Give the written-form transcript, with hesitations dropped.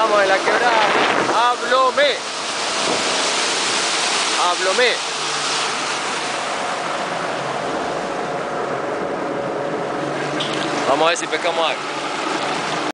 Estamos en la quebrada. Hablomé. Hablomé. Vamos a ver si pescamos algo.